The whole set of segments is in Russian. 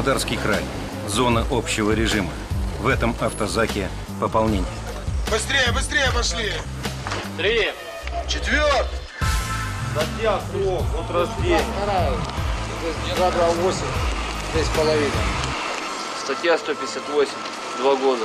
Краснодарский край. Зона общего режима. В этом автозаке пополнение. Быстрее, быстрее пошли! 3. 4. Статья срок, вот рождения. 228, 6,5. Статья 158, 2 года.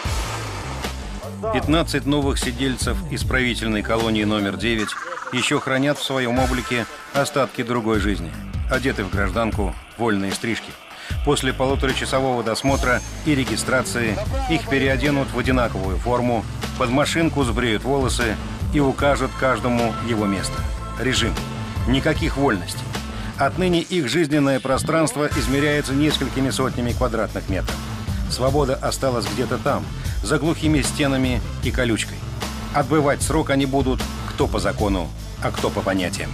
15 новых сидельцев исправительной колонии номер 9 еще хранят в своем облике остатки другой жизни. Одеты в гражданку, вольные стрижки. После полуторачасового досмотра и регистрации их переоденут в одинаковую форму, под машинку сбреют волосы и укажут каждому его место. Режим. Никаких вольностей. Отныне их жизненное пространство измеряется несколькими сотнями квадратных метров. Свобода осталась где-то там, за глухими стенами и колючкой. Отбывать срок они будут кто по закону, а кто по понятиям.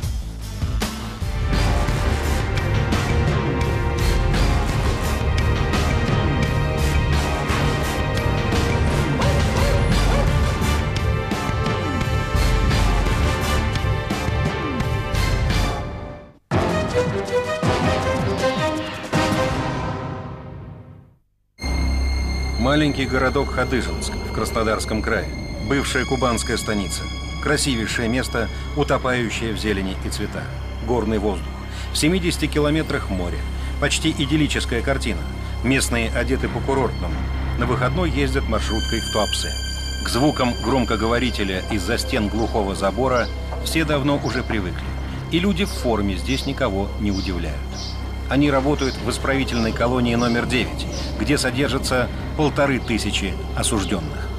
Маленький городок Хадыженск в Краснодарском крае. Бывшая кубанская станица. Красивейшее место, утопающее в зелени и цветах. Горный воздух. В 70 километрах море. Почти идиллическая картина. Местные одеты по-курортному. На выходной ездят маршруткой в Туапсе. К звукам громкоговорителя из-за стен глухого забора все давно уже привыкли. И люди в форме здесь никого не удивляют. Они работают в исправительной колонии номер 9, где содержатся 1500 осужденных.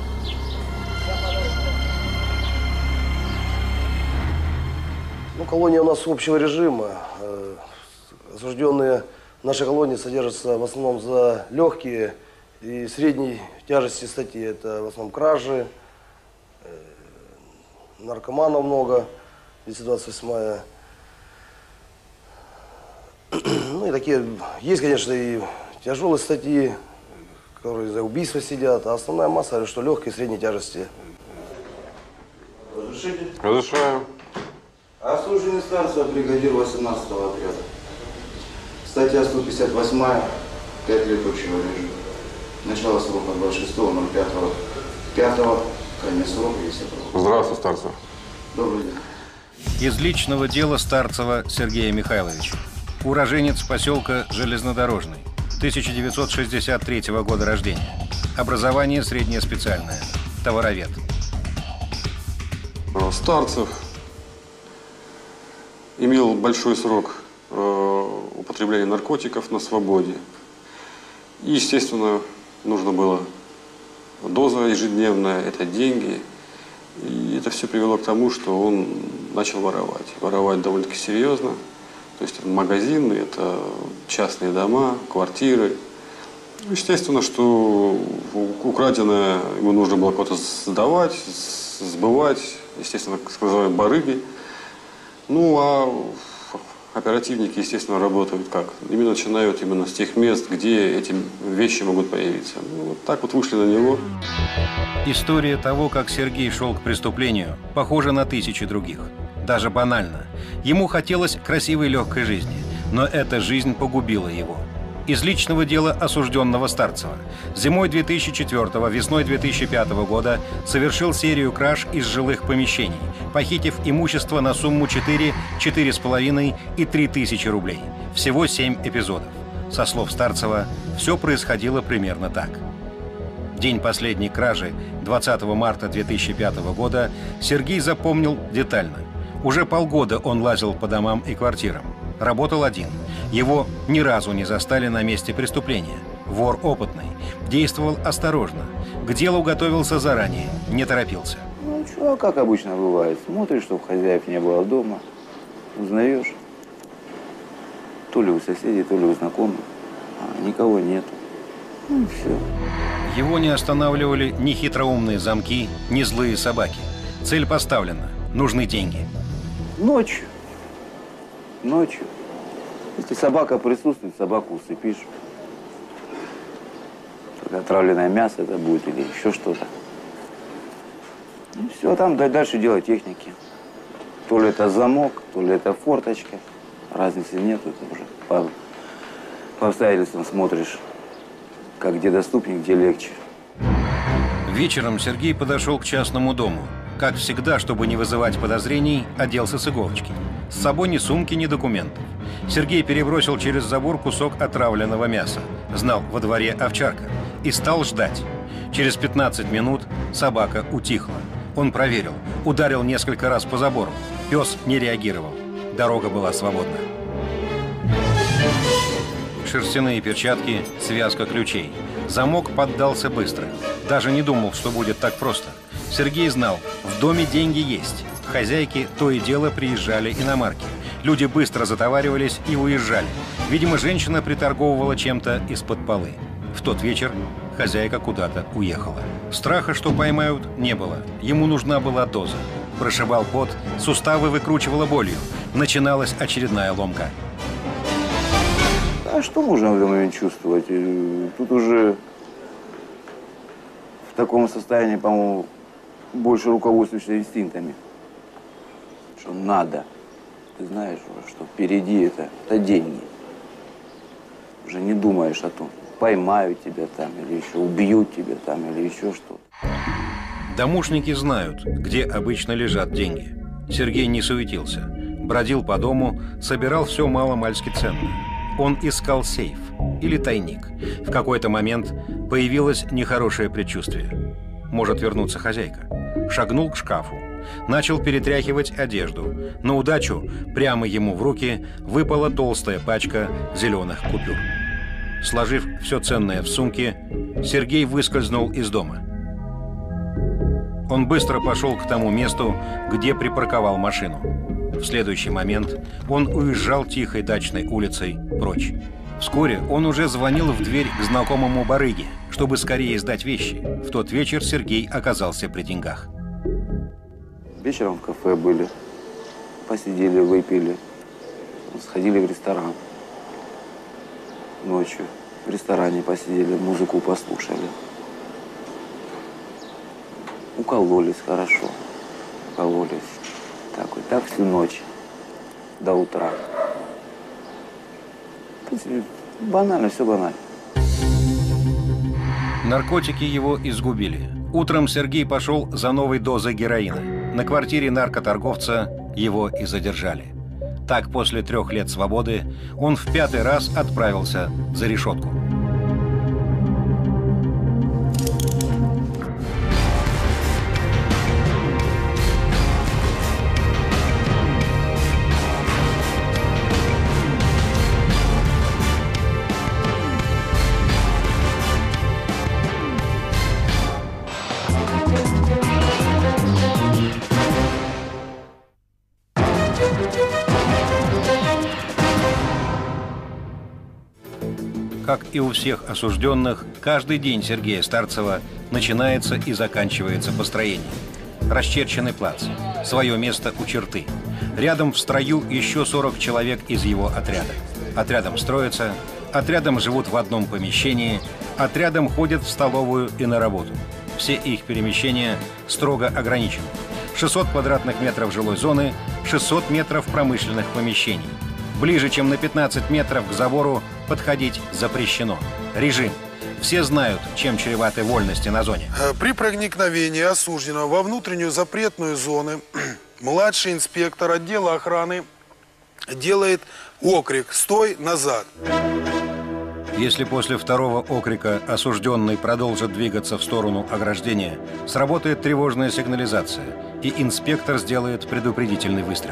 Колония у нас общего режима. Осужденные в нашей колонии содержатся в основном за легкие и средней тяжести статьи. Это в основном кражи, наркоманов много, 228-я. Ну и такие, есть, конечно, и тяжелые статьи, которые за убийство сидят, а основная масса, что легкой и средней тяжести. Разрешите? Разрешаю. Осужденный Старцева, бригадир 18-го отряда. Статья 158, 5 лет общего режима. Начало срока 26.05.5, конец срока, если срок. Здравствуй, Старцев. Добрый день. Из личного дела Старцева Сергея Михайловича. Уроженец поселка Железнодорожный, 1963 года рождения. Образование среднее специальное. Товаровед. Старцев имел большой срок употребления наркотиков на свободе. И, естественно, нужно было доза ежедневная, это деньги. И это все привело к тому, что он начал воровать. Воровать довольно-таки серьезно. То есть это магазины, это частные дома, квартиры. Естественно, что украденное ему нужно было куда-то сдавать, сбывать, естественно, сказали, барыги. Ну, а оперативники, естественно, работают как? Именно начинают именно с тех мест, где эти вещи могут появиться. Ну, вот так вот вышли на него. История того, как Сергей шел к преступлению, похожа на тысячи других. Даже банально. Ему хотелось красивой легкой жизни, но эта жизнь погубила его. Из личного дела осужденного Старцева. Зимой 2004-го, весной 2005 года совершил серию краж из жилых помещений, похитив имущество на сумму 4, 4,5 и 3 тысячи рублей. Всего 7 эпизодов. Со слов Старцева, все происходило примерно так. День последней кражи, 20 марта 2005 года, Сергей запомнил детально. Уже полгода он лазил по домам и квартирам. Работал один. Его ни разу не застали на месте преступления. Вор опытный. Действовал осторожно. К делу готовился заранее. Не торопился. Ну, что, как обычно бывает. Смотришь, чтобы хозяев не было дома. Узнаешь. То ли у соседей, то ли у знакомых. А никого нет. Ну и все. Его не останавливали ни хитроумные замки, ни злые собаки. Цель поставлена. Нужны деньги. Ночью. Ночью. Если собака присутствует, собаку усыпишь. Только отравленное мясо это будет или еще что-то. Ну все, там дальше дело техники. То ли это замок, то ли это форточка. Разницы нет, это уже по обстоятельствам смотришь, как где доступнее, где легче. Вечером Сергей подошел к частному дому. Как всегда, чтобы не вызывать подозрений, оделся с иголочки. С собой ни сумки, ни документов. Сергей перебросил через забор кусок отравленного мяса. Знал, во дворе овчарка. И стал ждать. Через 15 минут собака утихла. Он проверил. Ударил несколько раз по забору. Пес не реагировал. Дорога была свободна. Шерстяные перчатки, связка ключей. Замок поддался быстро. Даже не думал, что будет так просто. Сергей знал, в доме деньги есть. Хозяйки то и дело приезжали иномарки. Люди быстро затоваривались и уезжали. Видимо, женщина приторговывала чем-то из-под полы. В тот вечер хозяйка куда-то уехала. Страха, что поймают, не было. Ему нужна была доза. Прошибал пот, суставы выкручивало болью. Начиналась очередная ломка. А что можно в этот момент чувствовать? Тут уже в таком состоянии, по-моему, больше руководствуешься инстинктами. Что надо. Ты знаешь, что впереди это деньги. Уже не думаешь о том, поймают тебя там, или еще убьют тебя там, или еще что-то. Домушники знают, где обычно лежат деньги. Сергей не суетился. Бродил по дому, собирал все мало-мальски ценное. Он искал сейф или тайник. В какой-то момент появилось нехорошее предчувствие. Может вернуться хозяйка. Шагнул к шкафу. Начал перетряхивать одежду. На удачу прямо ему в руки выпала толстая пачка зеленых купюр. Сложив все ценное в сумке, Сергей выскользнул из дома. Он быстро пошел к тому месту, где припарковал машину. В следующий момент он уезжал тихой дачной улицей прочь. Вскоре он уже звонил в дверь к знакомому барыге, чтобы скорее сдать вещи. В тот вечер Сергей оказался при деньгах. Вечером в кафе были, посидели, выпили, сходили в ресторан. Ночью в ресторане посидели, музыку послушали. Укололись хорошо, укололись. Так всю ночь, до утра. В принципе, банально, все банально. Наркотики его изгубили. Утром Сергей пошел за новой дозой героина. На квартире наркоторговца его и задержали. Так, после 3 лет свободы, он в 5-й раз отправился за решетку. Как и у всех осужденных, каждый день Сергея Старцева начинается и заканчивается построением. Расчерченный плац, свое место у черты. Рядом в строю еще 40 человек из его отряда. Отрядом строятся, отрядом живут в одном помещении, отрядом ходят в столовую и на работу. Все их перемещения строго ограничены. 600 квадратных метров жилой зоны, 600 метров промышленных помещений. Ближе, чем на 15 метров к забору, подходить запрещено. Режим. Все знают, чем чреваты вольности на зоне. При проникновении осужденного во внутреннюю запретную зону младший инспектор отдела охраны делает окрик «Стой! Назад!». Если после 2-го окрика осужденный продолжит двигаться в сторону ограждения, сработает тревожная сигнализация, и инспектор сделает предупредительный выстрел.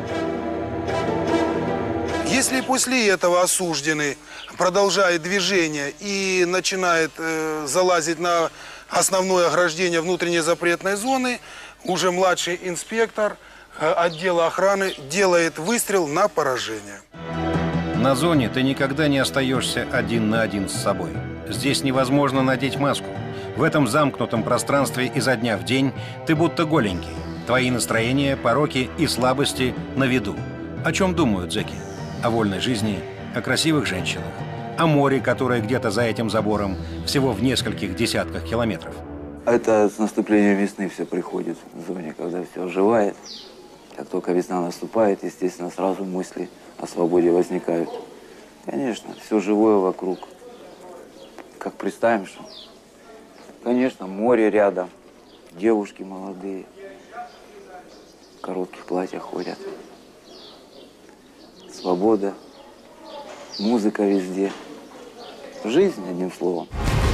Если после этого осужденный продолжает движение и начинает залазить на основное ограждение внутренней запретной зоны, уже младший инспектор отдела охраны делает выстрел на поражение. На зоне ты никогда не остаешься один на один с собой. Здесь невозможно надеть маску. В этом замкнутом пространстве изо дня в день ты будто голенький. Твои настроения, пороки и слабости на виду. О чем думают зэки? О вольной жизни, о красивых женщинах, о море, которое где-то за этим забором, всего в нескольких десятках километров. Это с наступлением весны все приходит в зоне, когда все оживает. Как только весна наступает, естественно, сразу мысли о свободе возникают. Конечно, все живое вокруг. Как представим, что, конечно, море рядом, девушки молодые, в коротких платьях ходят. Свобода, музыка везде. Жизнь, одним словом.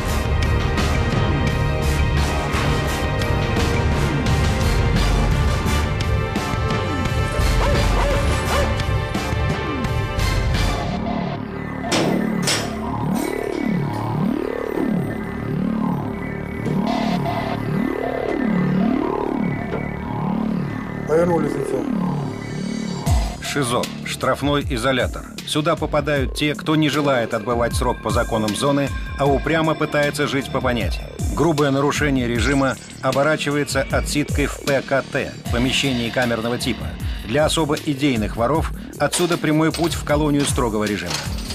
Повернулись лицом. ШИЗО – штрафной изолятор. Сюда попадают те, кто не желает отбывать срок по законам зоны, а упрямо пытается жить по понятиям. Грубое нарушение режима оборачивается отсидкой в ПКТ – помещении камерного типа. Для особо идейных воров отсюда прямой путь в колонию строгого режима.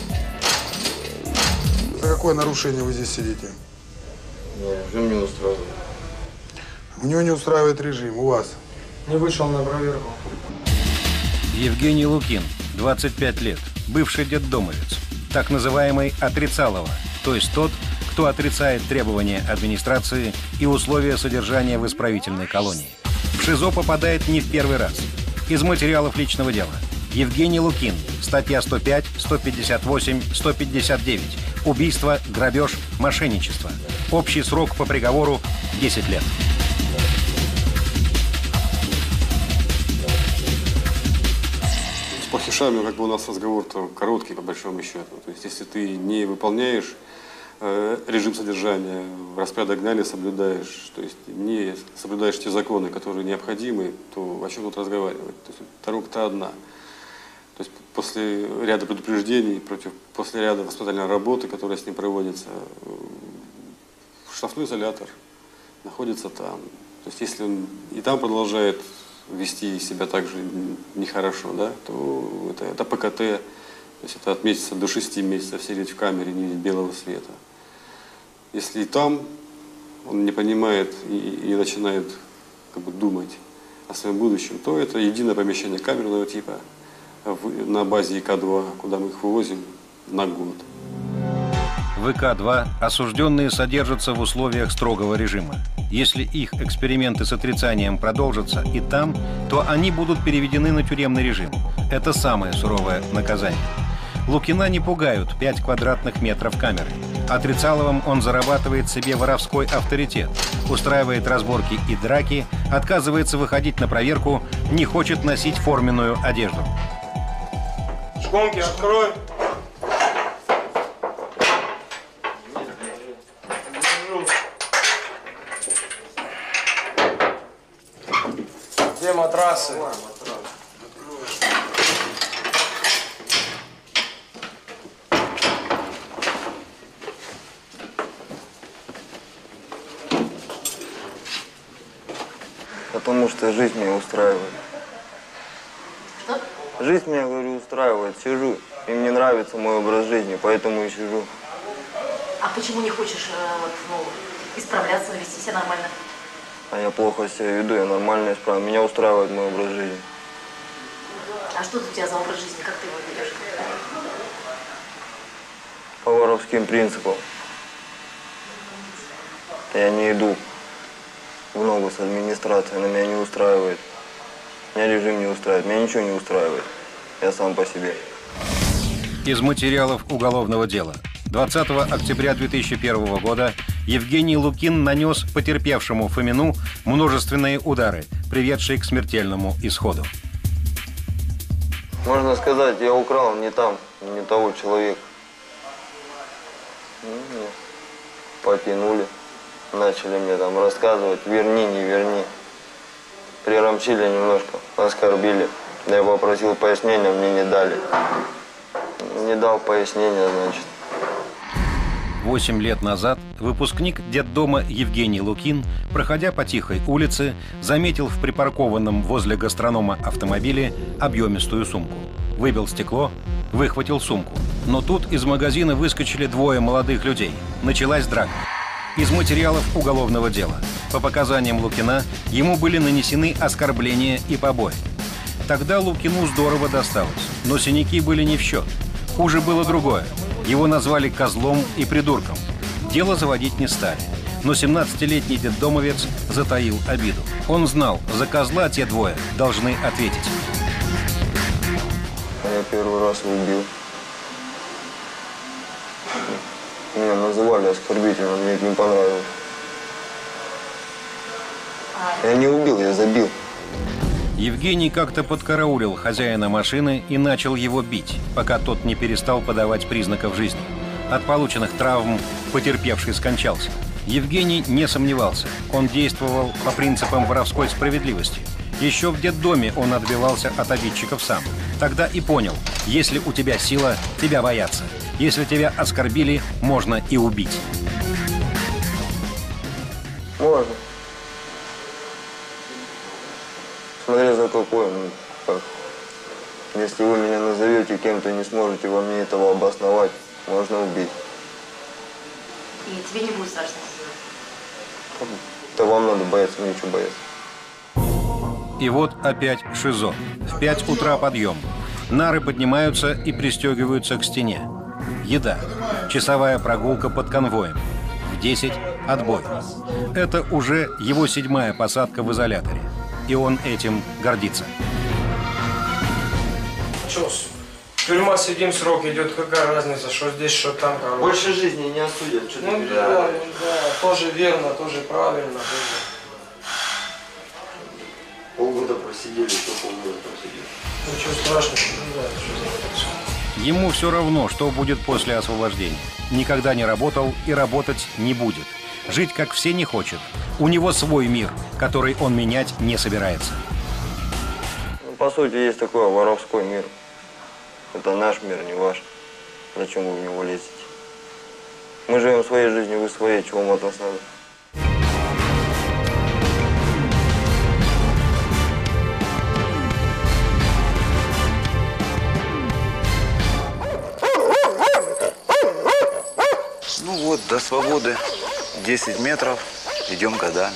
За какое нарушение вы здесь сидите? Режим не устраивает. У него не устраивает режим, у вас? Не вышел на проверку. Евгений Лукин, 25 лет, бывший детдомовец, так называемый отрицалово, то есть тот, кто отрицает требования администрации и условия содержания в исправительной колонии. В ШИЗО попадает не в первый раз. Из материалов личного дела. Евгений Лукин, статья 105, 158, 159. Убийство, грабеж, мошенничество. Общий срок по приговору 10 лет. С плохишами как бы у нас разговор-то короткий, по большому счету. То есть если ты не выполняешь режим содержания, распорядок дня не соблюдаешь, то есть не соблюдаешь те законы, которые необходимы, то о чем тут разговаривать? То есть дорога-то одна. То есть после ряда предупреждений, после ряда воспитательной работы, которая с ним проводится, штрафной изолятор находится там. То есть если он и там продолжает вести себя так же нехорошо, да, то это ПКТ, то есть это от месяца до 6 месяцев сидеть в камере, не видеть белого света. Если и там он не понимает и начинает как бы думать о своем будущем, то это единое помещение камерного типа на базе ИК-2, куда мы их вывозим на год. В ИК-2 осужденные содержатся в условиях строгого режима. Если их эксперименты с отрицанием продолжатся и там, то они будут переведены на тюремный режим. Это самое суровое наказание. Лукина не пугают 5 квадратных метров камеры. Отрицаловым он зарабатывает себе воровской авторитет, устраивает разборки и драки, отказывается выходить на проверку, не хочет носить форменную одежду. Шконки открой. Где матрасы? Потому что жизнь меня устраивает. Что? Жизнь меня, говорю, устраивает. Сижу. И мне нравится мой образ жизни, поэтому и сижу. А почему не хочешь исправляться, вести себя нормально? А я плохо себя веду, я нормально исправлю. Меня устраивает мой образ жизни. А что у тебя за образ жизни? Как ты его ведешь? По воровским принципам. Я не иду в ногу с администрацией, она меня не устраивает. Меня режим не устраивает, меня ничего не устраивает. Я сам по себе. Из материалов уголовного дела. 20 октября 2001 года Евгений Лукин нанес потерпевшему Фомину множественные удары, приведшие к смертельному исходу. Можно сказать, я украл не там, не того человека. Потянули, начали мне там рассказывать, верни, не верни. Прирамчили немножко, оскорбили. Я попросил пояснения, мне не дали. Не дал пояснения, значит. 8 лет назад выпускник детдома Евгений Лукин, проходя по тихой улице, заметил в припаркованном возле гастронома автомобиле объемистую сумку. Выбил стекло, выхватил сумку. Но тут из магазина выскочили 2 молодых людей. Началась драка. Из материалов уголовного дела. По показаниям Лукина, ему были нанесены оскорбления и побои. Тогда Лукину здорово досталось, но синяки были не в счет. Хуже было другое. Его назвали козлом и придурком. Дело заводить не стали. Но 17-летний детдомовец затаил обиду. Он знал, за козла те двое должны ответить. Я первый раз убил. Меня называли оскорбительным, мне это не понравилось. Я не убил, я забил. Евгений как-то подкараулил хозяина машины и начал его бить, пока тот не перестал подавать признаков жизни. От полученных травм потерпевший скончался. Евгений не сомневался. Он действовал по принципам воровской справедливости. Еще в детдоме он отбивался от обидчиков сам. Тогда и понял, если у тебя сила, тебя боятся. Если тебя оскорбили, можно и убить. Можно. Смотря за какой, ну, как. Если вы меня назовете кем-то, не сможете во мне этого обосновать, можно убить. И тебе не будет страшно? Да вам надо бояться, мне ничего бояться. И вот опять ШИЗО. В 5 утра подъем. Нары поднимаются и пристегиваются к стене. Еда. Часовая прогулка под конвоем. В 10 отбой. Это уже его 7-я посадка в изоляторе. И он этим гордится. Че, тюрьма сидим, срок идет, какая разница, что здесь, что там, короче. Больше жизни не осудят, что ты да, тоже верно, тоже правильно. Тоже. Полгода просидели, еще полгода просидели. Ничего страшного, да, Ему все равно, что будет после освобождения. Никогда не работал и работать не будет. Жить, как все, не хочет. У него свой мир, который он менять не собирается. Ну, по сути, есть такой воровской мир. Это наш мир, не ваш. Зачем вы в него лезете? Мы живем своей жизнью, вы своей, чего вам от нас надо? Ну вот, до свободы 10 метров, идем годами.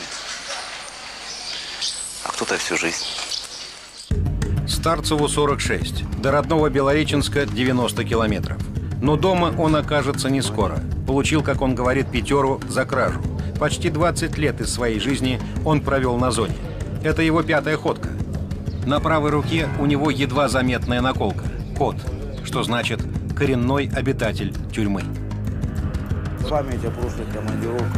А кто-то всю жизнь. Старцеву 46, до родного Белореченска 90 километров. Но дома он окажется не скоро. Получил, как он говорит, 5 за кражу. Почти 20 лет из своей жизни он провел на зоне. Это его 5-я ходка. На правой руке у него едва заметная наколка – кот, что значит коренной обитатель тюрьмы. Память о прошлых командировках.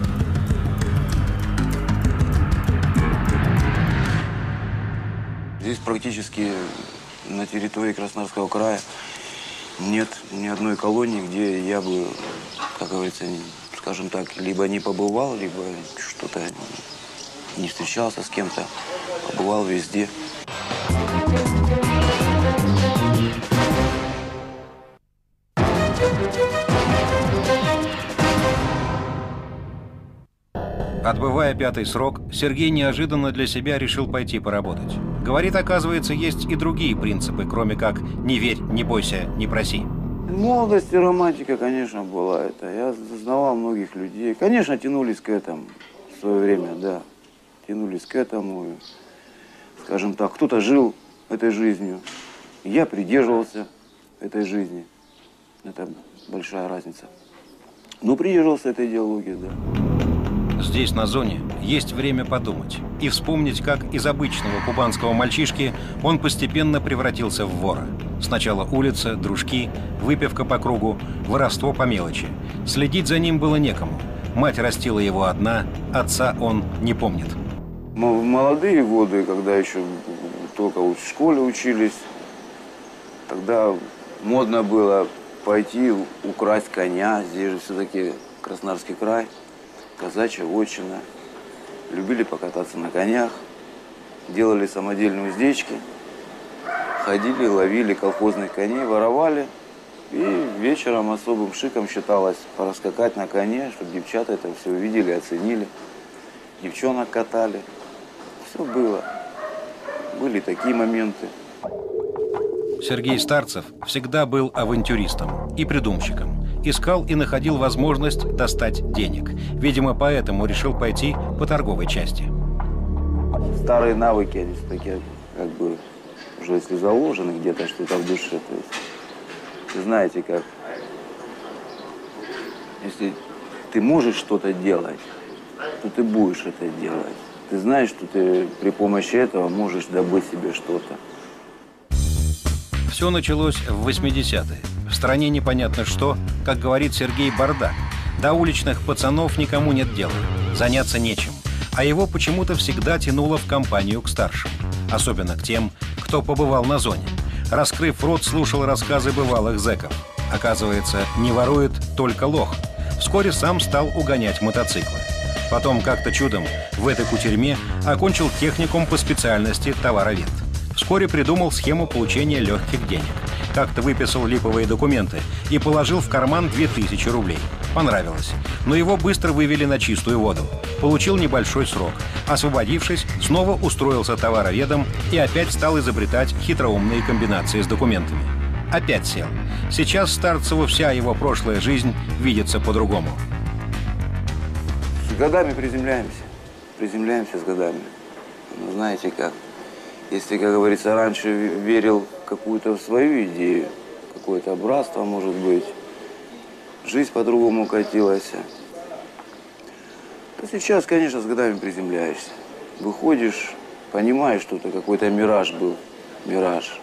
Здесь практически на территории Краснодарского края нет ни одной колонии, где я бы, как говорится, скажем так, либо не побывал, либо что-то не встречался с кем-то, побывал везде. Отбывая 5-й срок, Сергей неожиданно для себя решил пойти поработать. Говорит, оказывается, есть и другие принципы, кроме как «не верь, не бойся, не проси». Молодость и романтика, конечно, была это. Я знавал многих людей. Конечно, тянулись к этому в свое время, да. Тянулись к этому. Скажем так, кто-то жил этой жизнью. Я придерживался этой жизни. Это большая разница. Но придерживался этой идеологии, да. Здесь, на зоне, есть время подумать и вспомнить, как из обычного кубанского мальчишки он постепенно превратился в вора. Сначала улица, дружки, выпивка по кругу, воровство по мелочи. Следить за ним было некому. Мать растила его одна, отца он не помнит. В молодые годы, когда еще только в школе учились, тогда модно было пойти украсть коня. Здесь же все-таки Краснодарский край. Казачья вотчина. Любили покататься на конях, делали самодельные уздечки, ходили, ловили колхозных коней, воровали. И вечером особым шиком считалось пораскакать на коне, чтобы девчата это все увидели, оценили. Девчонок катали. Все было. Были такие моменты. Сергей Старцев всегда был авантюристом и придумщиком. Искал и находил возможность достать денег. Видимо, поэтому решил пойти по торговой части. Старые навыки, они такие, как бы, уже если заложены где-то что-то в душе, то есть знаете как, если ты можешь что-то делать, то ты будешь это делать. Ты знаешь, что ты при помощи этого можешь добыть себе что-то. Все началось в 80-е. В стране непонятно что, как говорит Сергей, бардак. До уличных пацанов никому нет дела, заняться нечем. А его почему-то всегда тянуло в компанию к старшим. Особенно к тем, кто побывал на зоне. Раскрыв рот, слушал рассказы бывалых зэков. Оказывается, не ворует только лох. Вскоре сам стал угонять мотоциклы. Потом как-то чудом в этой кутерьме окончил техникум по специальности товаровед. Вскоре придумал схему получения легких денег. Как-то выписал липовые документы и положил в карман 2000 рублей. Понравилось. Но его быстро вывели на чистую воду. Получил небольшой срок. Освободившись, снова устроился товароведом и опять стал изобретать хитроумные комбинации с документами. Опять сел. Сейчас Старцеву вся его прошлая жизнь видится по-другому. С годами приземляемся. Приземляемся с годами. Ну, знаете как, если, как говорится, раньше верил в какую-то свою идею, какое-то братство, может быть, жизнь по-другому катилась, то сейчас, конечно, с годами приземляешься. Выходишь, понимаешь, что это какой-то мираж был. Мираж.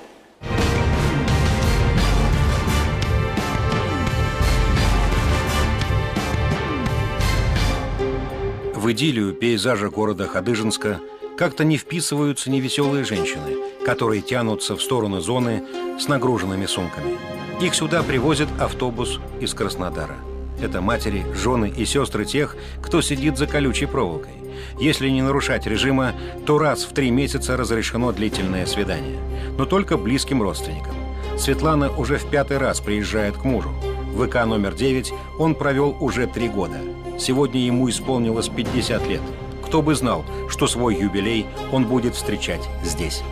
В идиллию пейзажа города Хадыженска как-то не вписываются невеселые женщины, которые тянутся в сторону зоны с нагруженными сумками. Их сюда привозит автобус из Краснодара. Это матери, жены и сестры тех, кто сидит за колючей проволокой. Если не нарушать режима, то раз в 3 месяца разрешено длительное свидание. Но только близким родственникам. Светлана уже в 5-й раз приезжает к мужу. В ВК номер 9 он провел уже 3 года. Сегодня ему исполнилось 50 лет. Кто бы знал, что свой юбилей он будет встречать здесь.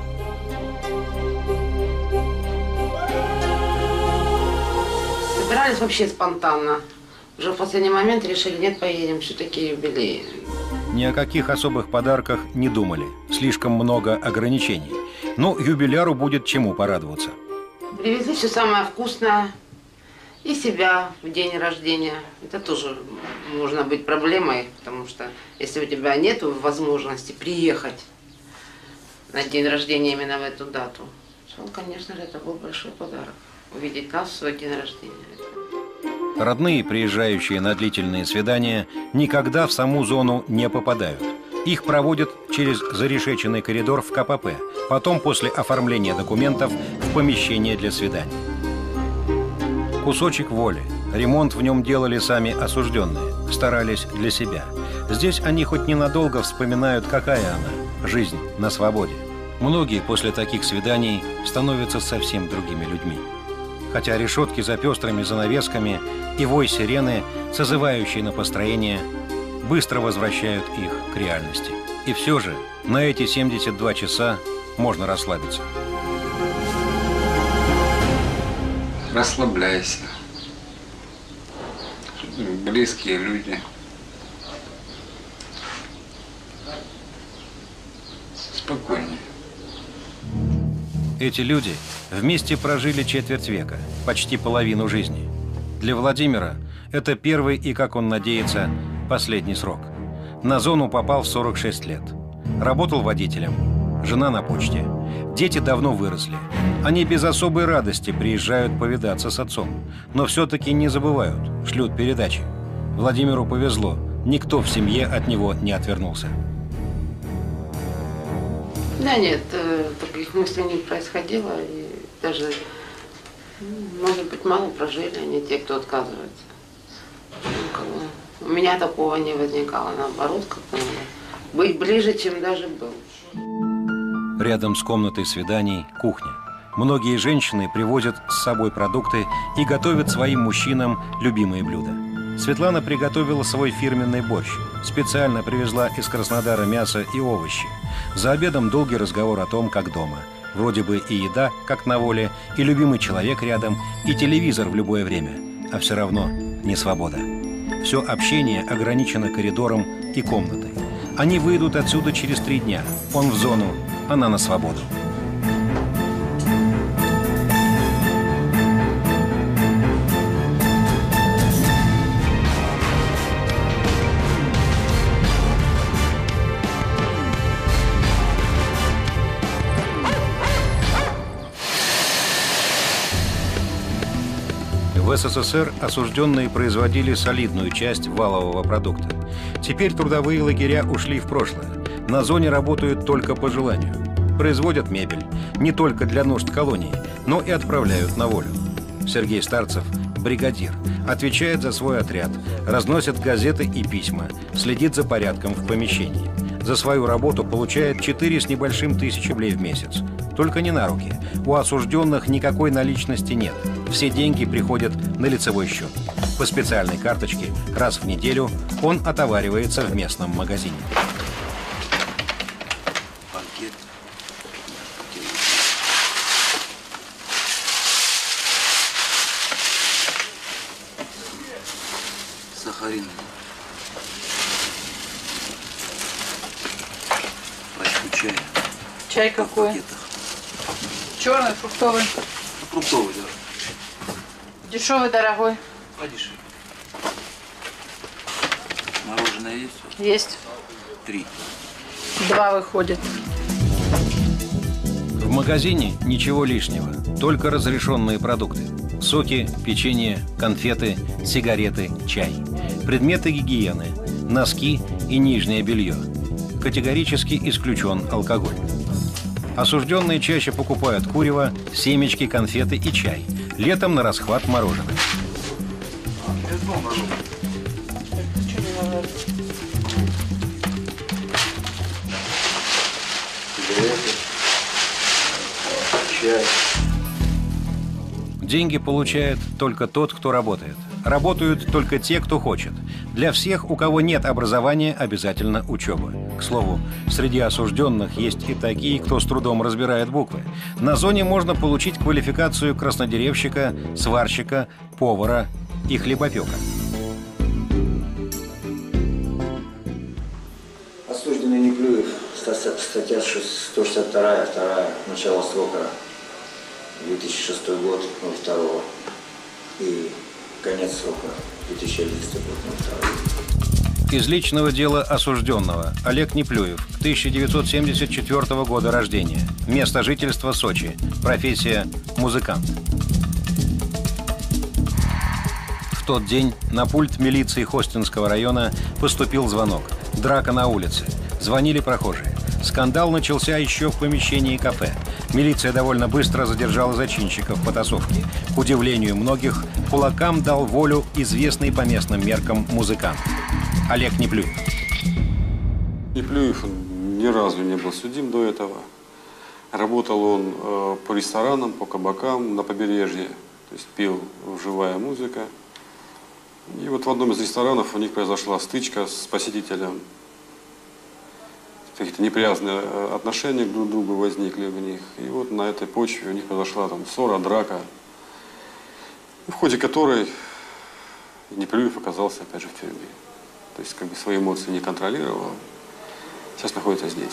Собирались вообще спонтанно. Уже в последний момент решили, нет, поедем, все-таки юбилей. Ни о каких особых подарках не думали. Слишком много ограничений. Но юбиляру будет чему порадоваться. Привезли все самое вкусное. И себя в день рождения. Это тоже можно быть проблемой, потому что если у тебя нет возможности приехать на день рождения именно в эту дату, то, конечно же, это был большой подарок. Увидеть нас в свой день рождения. Родные, приезжающие на длительные свидания, никогда в саму зону не попадают. Их проводят через зарешеченный коридор в КПП, потом после оформления документов в помещение для свиданий. Кусочек воли. Ремонт в нем делали сами осужденные, старались для себя. Здесь они хоть ненадолго вспоминают, какая она – жизнь на свободе. Многие после таких свиданий становятся совсем другими людьми. Хотя решетки за пестрыми занавесками и вой сирены, созывающие на построение, быстро возвращают их к реальности. И все же на эти 72 часа можно расслабиться. Расслабляйся. Близкие люди. Спокойнее. Эти люди вместе прожили четверть века, почти половину жизни. Для Владимира это первый и, как он надеется, последний срок. На зону попал в 46 лет. Работал водителем, жена на почте. Дети давно выросли. Они без особой радости приезжают повидаться с отцом. Но все-таки не забывают, шлют передачи. Владимиру повезло. Никто в семье от него не отвернулся. Да нет, таких мыслей не происходило. И даже, может быть, мало прожили они, те, кто отказывается. У меня такого не возникало. Наоборот, как-то надо быть ближе, чем даже был. Рядом с комнатой свиданий – кухня. Многие женщины привозят с собой продукты и готовят своим мужчинам любимые блюда. Светлана приготовила свой фирменный борщ. Специально привезла из Краснодара мясо и овощи. За обедом долгий разговор о том, как дома. Вроде бы и еда, как на воле, и любимый человек рядом, и телевизор в любое время. А все равно не свобода. Все общение ограничено коридором и комнатой. Они выйдут отсюда через 3 дня. Он в зону, она на свободу. В СССР осужденные производили солидную часть валового продукта. Теперь трудовые лагеря ушли в прошлое. На зоне работают только по желанию. Производят мебель не только для нужд колонии, но и отправляют на волю. Сергей Старцев – бригадир, отвечает за свой отряд, разносит газеты и письма, следит за порядком в помещении. За свою работу получает 4 с небольшим тысяч рублей в месяц. Только не на руки. У осужденных никакой наличности нет. Все деньги приходят на лицевой счет. По специальной карточке раз в неделю он отоваривается в местном магазине. Сахарин. Пачку чая. Чай какой? Черный, фруктовый? Фруктовый, да. Дешевый, дорогой? Подешевле. Мороженое есть? Есть. 3. 2 выходит. В магазине ничего лишнего, только разрешенные продукты. Соки, печенье, конфеты, сигареты, чай. Предметы гигиены, носки и нижнее белье. Категорически исключен алкоголь. Осужденные чаще покупают курево, семечки, конфеты и чай. Летом на расхват мороженое. Чай. Деньги получает только тот, кто работает. Работают только те, кто хочет. Для всех, у кого нет образования, обязательно учеба. К слову, среди осужденных есть и такие, кто с трудом разбирает буквы. На зоне можно получить квалификацию краснодеревщика, сварщика, повара и хлебопека. Осужденный Неплюев, статья 162, начало срока, 2006 год, 02 и конец срока, 2011 год, 02. Из личного дела осужденного. Олег Неплюев, 1974 года рождения. Место жительства Сочи. Профессия музыкант. В тот день на пульт милиции Хостинского района поступил звонок. Драка на улице. Звонили прохожие. Скандал начался еще в помещении кафе. Милиция довольно быстро задержала зачинщиков потасовки. К удивлению многих, кулакам дал волю известный по местным меркам музыкант. Олег Неплюев. Неплюев ни разу не был судим до этого. Работал он по ресторанам, по кабакам на побережье. То есть пел живая музыка. И вот в одном из ресторанов у них произошла стычка с посетителем. Какие-то неприязные отношения друг к другу возникли в них. И вот на этой почве у них произошла там ссора, драка, в ходе которой Неплюев оказался опять же в тюрьме. То есть как бы свои эмоции не контролировал. Сейчас находится здесь.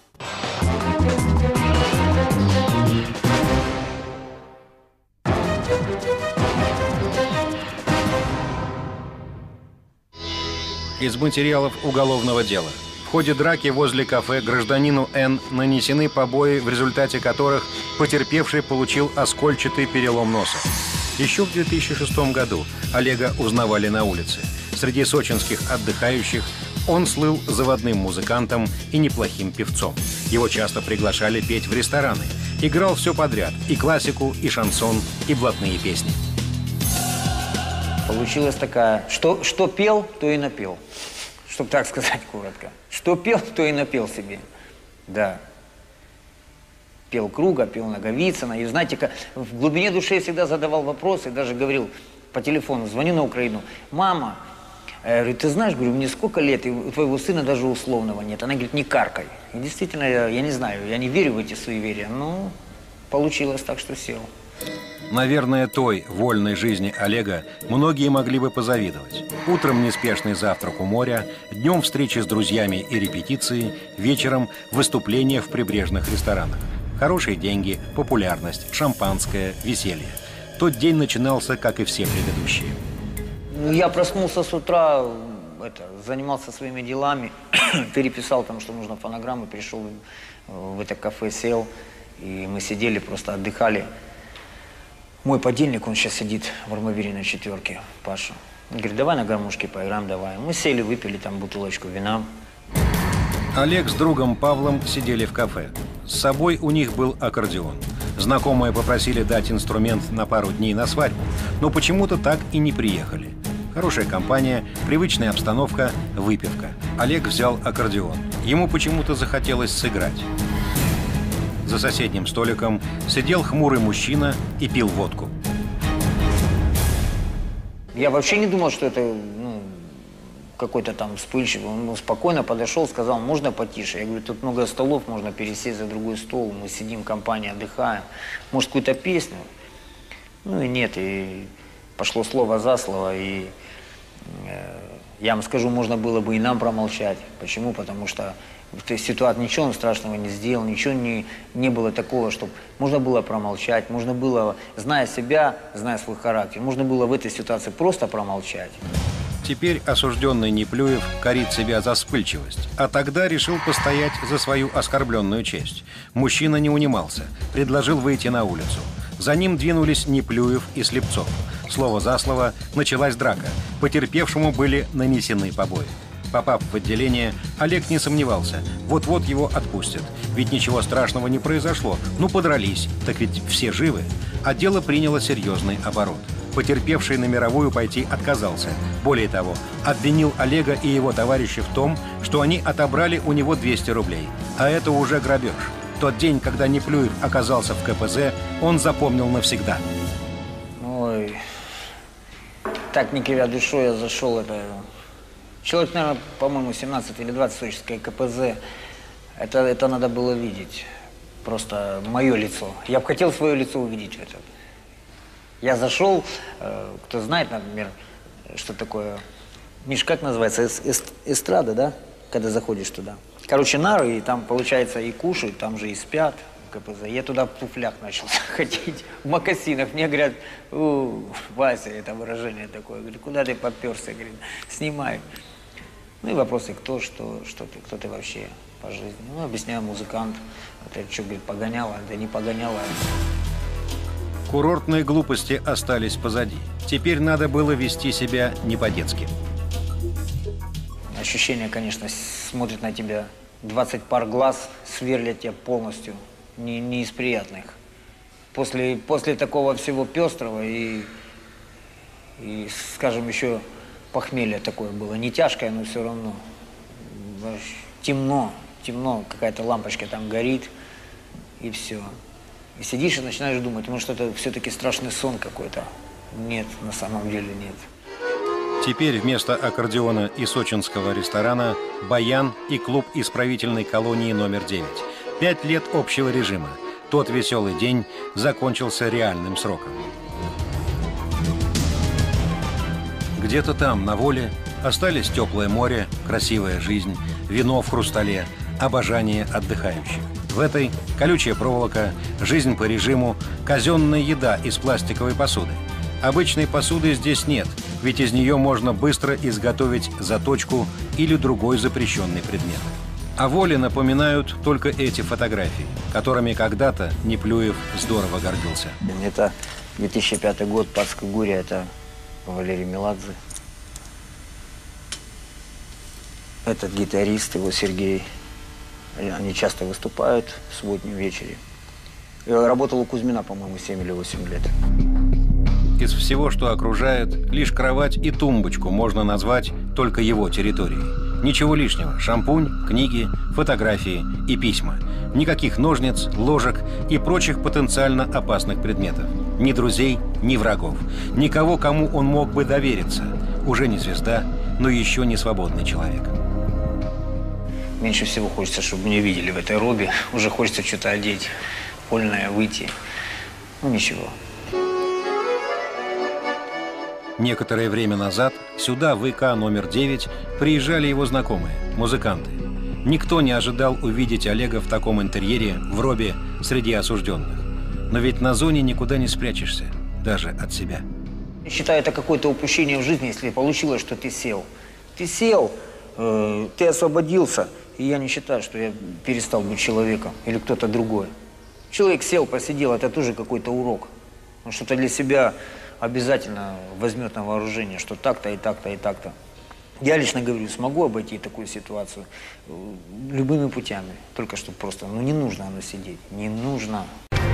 Из материалов уголовного дела. В ходе драки возле кафе гражданину Н. нанесены побои, в результате которых потерпевший получил оскольчатый перелом носа. Еще в 2006 году Олега узнавали на улице. Среди сочинских отдыхающих он слыл заводным музыкантом и неплохим певцом. Его часто приглашали петь в рестораны. Играл все подряд – и классику, и шансон, и блатные песни. Получилась такая, что пел, то и напел. Чтобы так сказать коротко. Что пел, то и напел себе. Да. Пел Круга, пел Наговицына. И знаете, в глубине души я всегда задавал вопросы, даже говорил по телефону, звоню на Украину. Мама, я говорю, ты знаешь, говорю, мне сколько лет, и у твоего сына даже условного нет. Она говорит, не каркай. И действительно, я не знаю, я не верю в эти суеверия, но получилось так, что сел. Наверное, той вольной жизни Олега многие могли бы позавидовать. Утром неспешный завтрак у моря, днем встречи с друзьями и репетиции, вечером выступления в прибрежных ресторанах. Хорошие деньги, популярность, шампанское, веселье. Тот день начинался, как и все предыдущие. Я проснулся с утра, занимался своими делами, переписал там, что нужно фонограмму, пришел в это кафе, сел, и мы сидели, просто отдыхали. Мой подельник, он сейчас сидит в Армавире на 4-ке, Паша. Он говорит, давай на гармошке поиграем, давай. Мы сели, выпили там бутылочку вина. Олег с другом Павлом сидели в кафе. С собой у них был аккордеон. Знакомые попросили дать инструмент на пару дней на свадьбу, но почему-то так и не приехали. Хорошая компания, привычная обстановка, выпивка. Олег взял аккордеон. Ему почему-то захотелось сыграть. За соседним столиком сидел хмурый мужчина и пил водку. Я вообще не думал, что это какой-то там вспыльчивый. Он спокойно подошел, сказал, можно потише? Я говорю, тут много столов, можно пересесть за другой стол. Мы сидим, компания, отдыхаем. Может, какую-то песню? Ну и нет, и пошло слово за слово. И я вам скажу, можно было бы и нам промолчать. Почему? Потому что в той ситуации ничего он страшного не сделал, ничего не было такого, чтобы можно было промолчать, можно было, зная себя, зная свой характер, можно было в этой ситуации просто промолчать. Теперь осужденный Неплюев корит себя за вспыльчивость, а тогда решил постоять за свою оскорбленную честь. Мужчина не унимался, предложил выйти на улицу. За ним двинулись Неплюев и Слепцов. Слово за слово началась драка. Потерпевшему были нанесены побои. Попав в отделение, Олег не сомневался. Вот-вот его отпустят. Ведь ничего страшного не произошло. Ну, подрались, так ведь все живы. А дело приняло серьезный оборот. Потерпевший на мировую пойти отказался. Более того, обвинил Олега и его товарищей в том, что они отобрали у него 200 рублей. А это уже грабеж. Тот день, когда Неплюев оказался в КПЗ, он запомнил навсегда. Ой, так не кривя душой я зашел, это... Человек, наверное, по-моему, 17 или 20 сочинское КПЗ. Это надо было видеть. Просто мое лицо. Я бы хотел свое лицо увидеть в этом. Я зашел, кто знает, например, что такое... Миш, как называется? Эстрада, да? Когда заходишь туда. Короче, нары, и там, получается, и кушают, там же и спят в КПЗ. Я туда в туфлях начал ходить, в мокасинах. Мне говорят, Вася, это выражение такое. Говорю, куда ты попёрся? Говорит, снимай. Ну и вопросы, кто, что ты, кто ты вообще по жизни. Ну, объясняю, музыкант. Это что, говорит, погоняла? Да не погоняла. Курортные глупости остались позади. Теперь надо было вести себя не по-детски. Ощущение, конечно, смотрит на тебя 20 пар глаз, сверлят тебя полностью, не из приятных. После такого всего пестрого и, скажем, еще похмелье такое было. Не тяжкое, но все равно. Темно, какая-то лампочка там горит, и все. И сидишь и начинаешь думать, может, это все-таки страшный сон какой-то. Нет, на самом деле нет. Теперь вместо аккордеона и сочинского ресторана баян и клуб исправительной колонии номер 9. 5 лет общего режима. Тот веселый день закончился реальным сроком. Где-то там, на воле, остались теплое море, красивая жизнь, вино в хрустале, обожание отдыхающих. В этой колючая проволока, жизнь по режиму, казенная еда из пластиковой посуды. Обычной посуды здесь нет, ведь из нее можно быстро изготовить заточку или другой запрещенный предмет. О воле напоминают только эти фотографии, которыми когда-то Неплюев здорово гордился. Это 2005 год, Пацкогурия, это Валерий Меладзе. Этот гитарист, его Сергей. Они часто выступают в субботнем вечере. Я работал у Кузьмина, по-моему, 7 или 8 лет. Из всего, что окружает, лишь кровать и тумбочку можно назвать только его территорией. Ничего лишнего. Шампунь, книги, фотографии и письма. Никаких ножниц, ложек и прочих потенциально опасных предметов. Ни друзей, ни врагов. Никого, кому он мог бы довериться. Уже не звезда, но еще не свободный человек. Меньше всего хочется, чтобы меня видели в этой робе. Уже хочется что-то одеть, вольное, выйти. Ну, ничего. Некоторое время назад сюда, в ИК номер 9, приезжали его знакомые, музыканты. Никто не ожидал увидеть Олега в таком интерьере, в робе, среди осужденных. Но ведь на зоне никуда не спрячешься, даже от себя. Я считаю, это какое-то упущение в жизни, если получилось, что ты сел. Ты сел, ты освободился, и я не считаю, что я перестал быть человеком или кто-то другой. Человек сел, посидел, это тоже какой-то урок. Он что-то для себя обязательно возьмет на вооружение, что так-то и так-то и так-то. Я лично говорю, смогу обойти такую ситуацию любыми путями. Только что просто, ну не нужно оно сидеть, не нужно.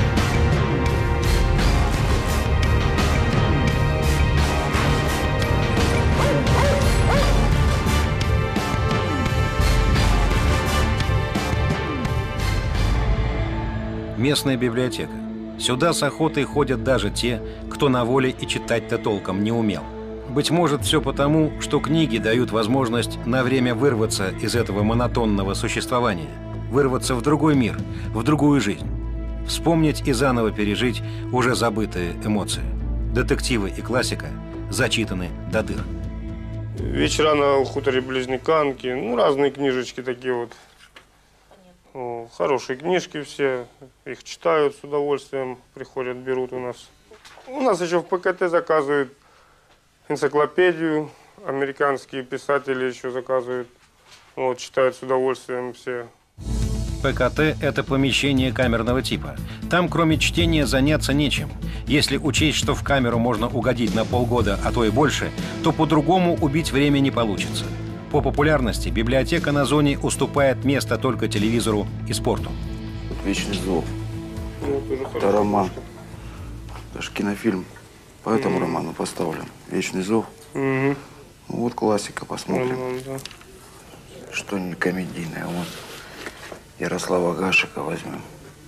Местная библиотека. Сюда с охотой ходят даже те, кто на воле и читать-то толком не умел. Быть может, все потому, что книги дают возможность на время вырваться из этого монотонного существования, вырваться в другой мир, в другую жизнь, вспомнить и заново пережить уже забытые эмоции. Детективы и классика зачитаны до дыр. Вечера на хуторе Близнеканки, ну, разные книжечки такие вот. О, хорошие книжки все, их читают с удовольствием, приходят, берут у нас. У нас еще в ПКТ заказывают энциклопедию, американские писатели еще заказывают, вот, читают с удовольствием все. ПКТ – это помещение камерного типа. Там, кроме чтения, заняться нечем. Если учесть, что в камеру можно угодить на полгода, а то и больше, то по-другому убить время не получится. По популярности библиотека на зоне уступает место только телевизору и спорту. «Вечный зов». Это роман. Даже кинофильм по этому роману поставлен. «Вечный зов». Вот классика, посмотрим. Что не комедийное. Вот Ярослава Гашека возьмем.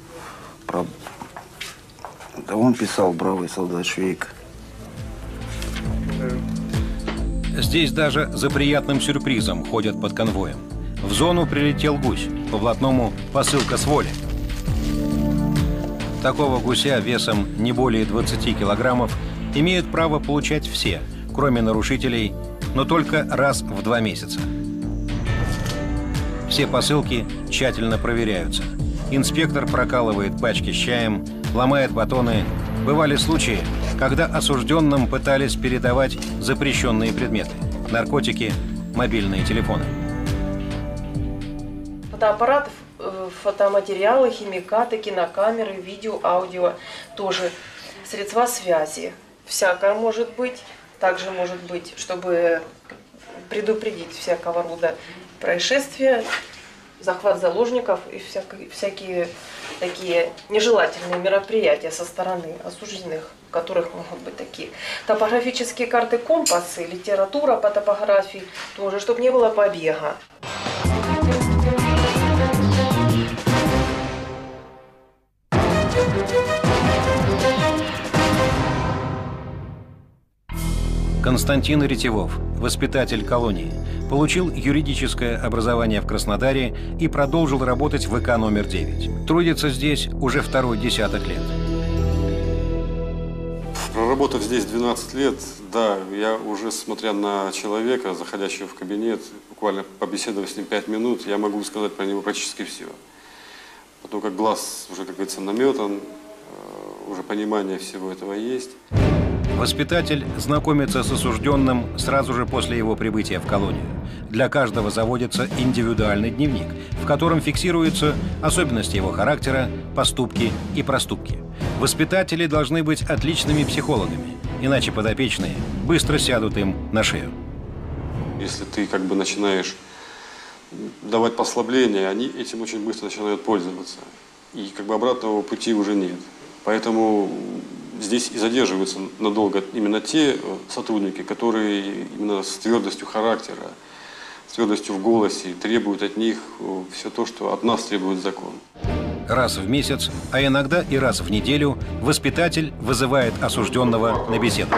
Да он писал «Бравый солдат Швейк». Здесь даже за приятным сюрпризом ходят под конвоем. В зону прилетел гусь, по-блатному посылка с воли. Такого гуся весом не более 20 килограммов имеют право получать все, кроме нарушителей, но только раз в 2 месяца. Все посылки тщательно проверяются. Инспектор прокалывает пачки с чаем, ломает батоны. Бывали случаи, когда осужденным пытались передавать запрещенные предметы – наркотики, мобильные телефоны. Фотоаппараты, фотоматериалы, химикаты, кинокамеры, видео, аудио, тоже средства связи. Всякое может быть. Также может быть, чтобы предупредить всякого рода происшествия, захват заложников и всякие такие нежелательные мероприятия со стороны осужденных, в которых могут быть такие. Топографические карты, компасы, литература по топографии, тоже, чтобы не было побега. Константин Ретевов, воспитатель колонии, получил юридическое образование в Краснодаре и продолжил работать в ВК номер 9. Трудится здесь уже второй десяток лет. Проработав здесь 12 лет, да, я уже, смотря на человека, заходящего в кабинет, буквально побеседовав с ним 5 минут, я могу сказать про него практически все. Потому как глаз уже, как говорится, наметан, уже понимание всего этого есть. Воспитатель знакомится с осужденным сразу же после его прибытия в колонию. Для каждого заводится индивидуальный дневник, в котором фиксируются особенности его характера, поступки и проступки. Воспитатели должны быть отличными психологами, иначе подопечные быстро сядут им на шею. Если ты как бы начинаешь давать послабления, они этим очень быстро начинают пользоваться. И как бы обратного пути уже нет. Поэтому здесь и задерживаются надолго именно те сотрудники, которые именно с твердостью характера, с твердостью в голосе требуют от них все то, что от нас требует закон. Раз в месяц, а иногда и раз в неделю, воспитатель вызывает осужденного на беседу.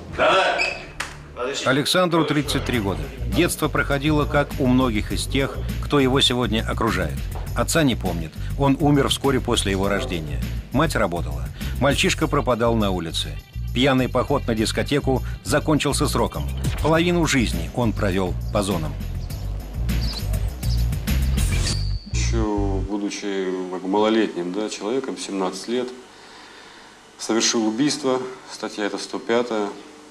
Александру 33 года. Детство проходило, как у многих из тех, кто его сегодня окружает. Отца не помнит. Он умер вскоре после его рождения. Мать работала. Мальчишка пропадал на улице. Пьяный поход на дискотеку закончился сроком. Половину жизни он провел по зонам. Еще будучи малолетним, да, человеком, 17 лет, совершил убийство, статья это 105-я,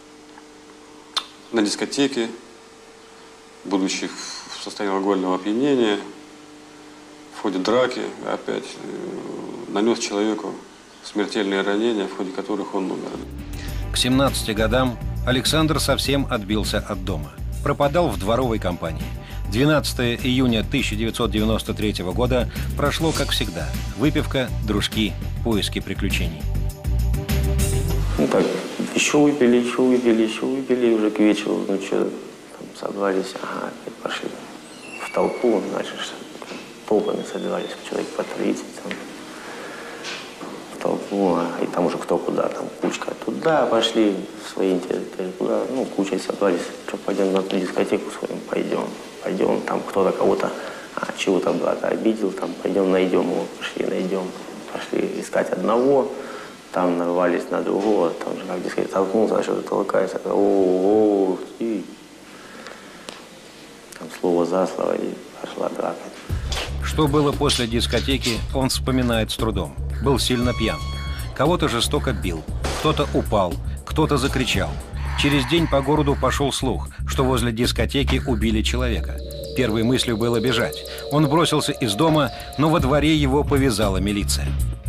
на дискотеке, будучи в состоянии алкогольного опьянения, в ходе драки опять нанес человеку смертельные ранения, в ходе которых он умер. К 17 годам Александр совсем отбился от дома. Пропадал в дворовой компании. 12 июня 1993 года прошло как всегда. Выпивка, дружки, поиски приключений. Ну так, еще выпили, и уже к вечеру, ну что, там собрались, ага, опять пошли в толпу, значит, толпами собирались, человек по 30, там, в толпу, и там уже кто куда, там кучка туда пошли, в свои территории, куда, ну, кучей собрались, что, пойдем на ту дискотеку сходим, пойдем, там кто-то кого-то, чего-то брата обидел, там, пойдем найдем его, пошли искать одного, там нарвались на другого, там же, как дискотека, толкнулся, что-то толкается, и там слово за слово, и пошла драка. Что было после дискотеки, он вспоминает с трудом. Был сильно пьян. Кого-то жестоко бил, кто-то упал, кто-то закричал. Через день по городу пошел слух, что возле дискотеки убили человека. Первой мыслью было бежать. Он бросился из дома, но во дворе его повязала милиция.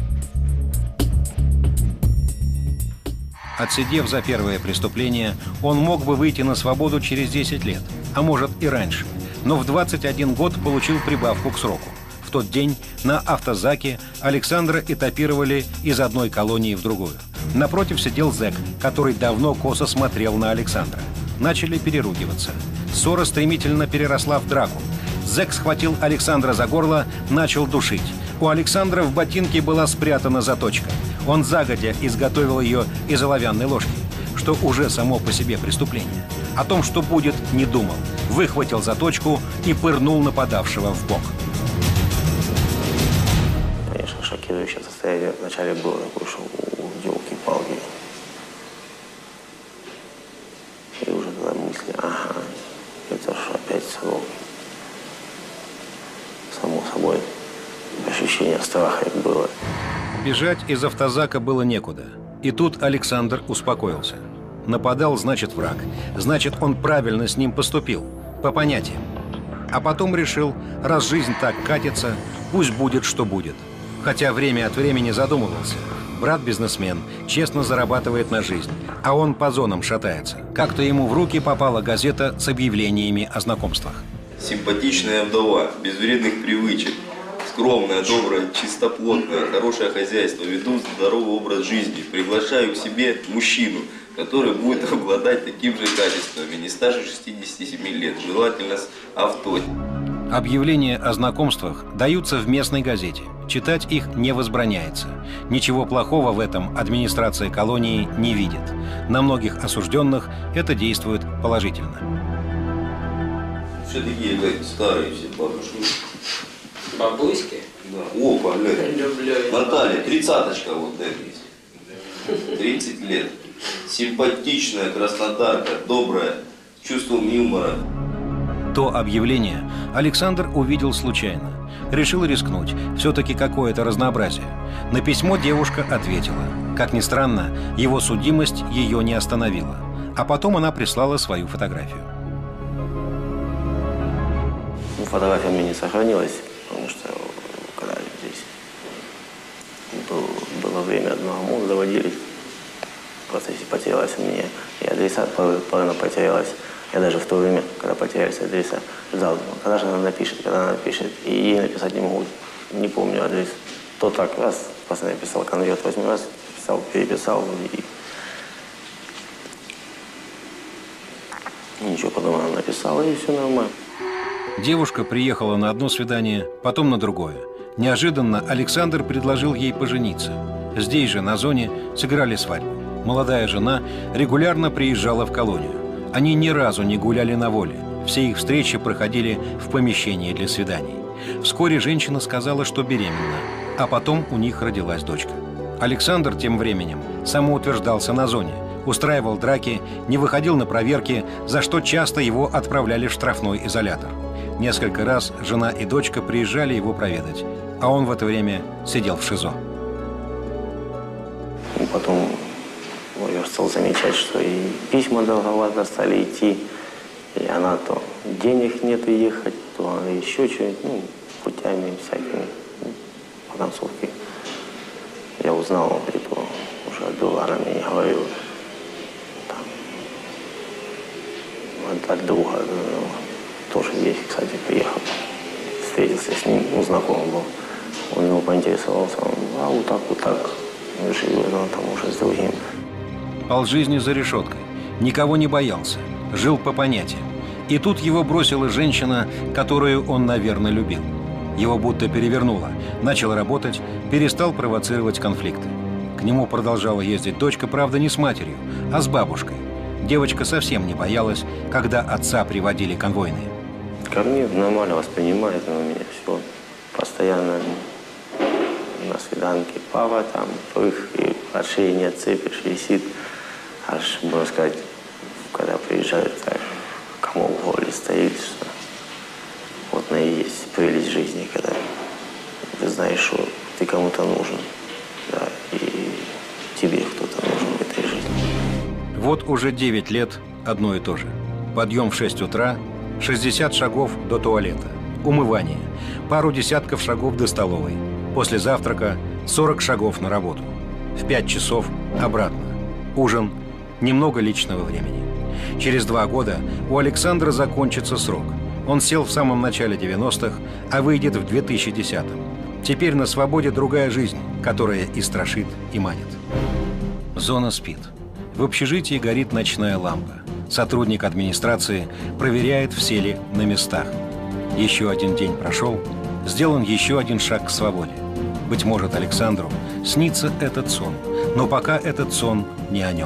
Отсидев за первое преступление, он мог бы выйти на свободу через 10 лет, а может и раньше. Но в 21 год получил прибавку к сроку. В тот день на автозаке Александра этапировали из одной колонии в другую. Напротив сидел зэк, который давно косо смотрел на Александра. Начали переругиваться. Ссора стремительно переросла в драку. Зэк схватил Александра за горло, начал душить. У Александра в ботинке была спрятана заточка. Он загодя изготовил ее из оловянной ложки, что уже само по себе преступление. О том, что будет, не думал. Выхватил заточку и пырнул нападавшего в бок. Конечно, шокирующее состояние вначале было такое, что елки-палки. И уже тогда мысли, ага, это ж опять срок. Само собой, ощущение страха как было. Бежать из автозака было некуда. И тут Александр успокоился. Нападал, значит, враг. Значит, он правильно с ним поступил. По понятиям. А потом решил, раз жизнь так катится, пусть будет, что будет. Хотя время от времени задумывался. Брат бизнесмен, честно зарабатывает на жизнь. А он по зонам шатается. Как-то ему в руки попала газета с объявлениями о знакомствах. Симпатичная вдова, без вредных привычек. Скромная, добрая, чистоплотная, хорошее хозяйство, ведут здоровый образ жизни. Приглашаю к себе мужчину, который будет обладать таким же качествами, не старше 67 лет, желательно с авто. Объявления о знакомствах даются в местной газете. Читать их не возбраняется. Ничего плохого в этом администрация колонии не видит. На многих осужденных это действует положительно. Все такие, как старые все бабушки. Бабуськи? Да. Опа, блядь. Наталья, 30-очка вот эта. 30 лет. Симпатичная краснодарка, добрая, с чувством юмора. То объявление Александр увидел случайно. Решил рискнуть. Все-таки какое-то разнообразие. На письмо девушка ответила. Как ни странно, его судимость ее не остановила. А потом она прислала свою фотографию. Фотография у меня не сохранилась, потому что когда здесь было время одного мозга, доводились. Просто если потерялась у меня и адреса, половина потерялась. Я даже в то время, когда потерялись адреса, ждал, когда же она напишет, и ей написать не могу, не помню адрес. То так, раз, просто написал конверт, 8 раз, писал, переписал, и ничего, потом она написала, и все нормально. Девушка приехала на одно свидание, потом на другое. Неожиданно Александр предложил ей пожениться. Здесь же, на зоне, сыграли свадьбу. Молодая жена регулярно приезжала в колонию. Они ни разу не гуляли на воле. Все их встречи проходили в помещении для свиданий. Вскоре женщина сказала, что беременна, а потом у них родилась дочка. Александр тем временем самоутверждался на зоне, устраивал драки, не выходил на проверки, за что часто его отправляли в штрафной изолятор. Несколько раз жена и дочка приезжали его проведать, а он в это время сидел в ШИЗО. И потом я стал замечать, что и письма долговато стали идти, и она то денег нет ехать, то она еще что-нибудь, путями всякими. По концовке я узнал, снова приплыл. Уже отдувала, она мне не говорила. Там, от друга, ну, тоже здесь, кстати, приехал. Встретился с ним, ну, знакомый был. Он его поинтересовался, он, а вот так живет, он там уже с другим. Полжизни за решеткой. Никого не боялся. Жил по понятиям. И тут его бросила женщина, которую он, наверное, любил. Его будто перевернуло. Начал работать, перестал провоцировать конфликты. К нему продолжала ездить дочка, правда, не с матерью, а с бабушкой. Девочка совсем не боялась, когда отца приводили конвойные. Ко мне нормально воспринимает, но у меня все постоянно на свиданке. Папа там, их и от шеи не отцепишь, висит. Аж, можно сказать, когда приезжают, так, кому в горле стоит, что вот на и есть прелесть жизни, когда ты знаешь, что ты кому-то нужен, да, и тебе кто-то нужен в этой жизни. Вот уже 9 лет одно и то же. Подъем в 6 утра, 60 шагов до туалета, умывание, пару десятков шагов до столовой, после завтрака 40 шагов на работу, в 5 часов обратно, ужин, немного личного времени. Через 2 года у Александра закончится срок. Он сел в самом начале 90-х, а выйдет в 2010-м. Теперь на свободе другая жизнь, которая и страшит, и манит. Зона спит. В общежитии горит ночная лампа. Сотрудник администрации проверяет, все ли на местах. Еще один день прошел, сделан еще один шаг к свободе. Быть может, Александру снится этот сон, но пока этот сон не о нем.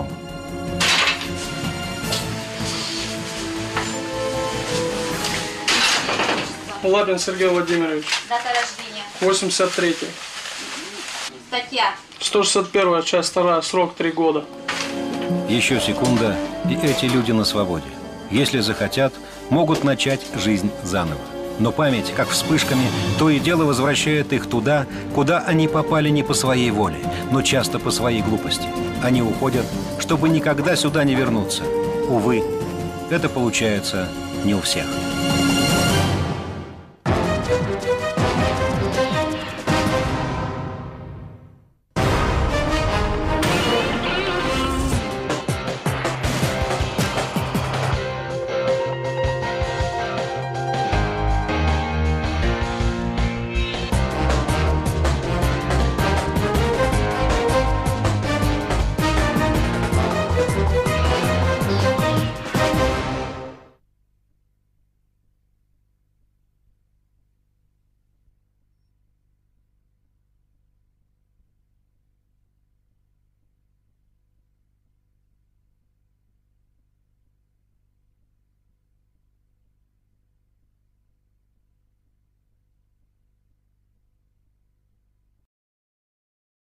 Лапин Сергей Владимирович. Дата рождения. 83-й. Статья. 161, часть 2, срок 3 года. Еще секунда, и эти люди на свободе. Если захотят, могут начать жизнь заново. Но память, как вспышками, то и дело возвращает их туда, куда они попали не по своей воле, но часто по своей глупости. Они уходят, чтобы никогда сюда не вернуться. Увы, это получается не у всех.